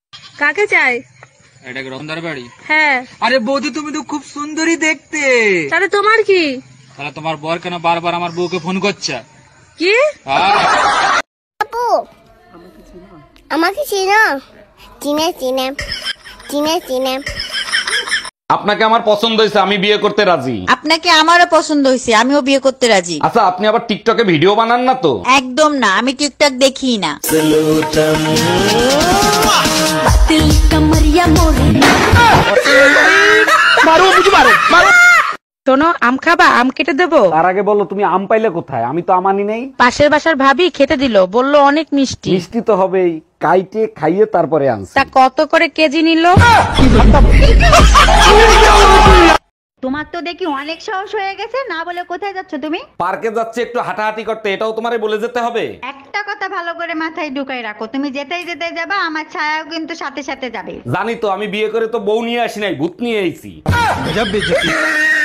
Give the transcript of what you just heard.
কাকে চাই? এটা কি রতনদার বাড়ি? হ্যাঁ। আরে বৌদি, তুমি তো খুব সুন্দরী দেখতে। তাহলে তোমার কি? তাহলে তোমার বর কেন বারবার আমার বউকে ফোন করছে? কি? আপু আমাকে চিনো? চিনে চিনে চিনে চিনে। আপনাকে আমার পছন্দ হয়েছে, আমি বিয়ে করতে রাজি। আপনাকে আমারও পছন্দ হয়েছে, আমিও বিয়ে করতে রাজি। আচ্ছা, আপনি আবার টিকটকে ভিডিও বানান না তো? একদম না, আমি টিকটক দেখি না। শোনো, আম খাবা? আম কেটে দেবো? তার আগে বলো, তুমি আম পাইলে কোথায়? আমি তো আমানি নেই। পাশের বাসার ভাবি খেতে দিল, বললো অনেক মিষ্টি। মিষ্টি তো হবেই, কাইটে খাইয়ে তারপরে আনছি। তা কত করে কেজি নিল? তোমার তো দেখি অনেক সাহস হয়ে গেছে, না বলে কোথায় যাচ্ছ তুমি? পার্কে যাচ্ছে একটু হাঁটাহাঁটি করতে, এটাও তোমারে বলে যেতে হবে? একটা কথা ভালো করে মাথায় ঢুকাই রাখো, তুমি যেতেই যেতে যাবা, আমার ছায়াও কিন্তু সাথে সাথে যাবে। জানি তো, আমি বিয়ে করে তো বউ নিয়ে আসি নাই, ভূত নিয়ে আইছি।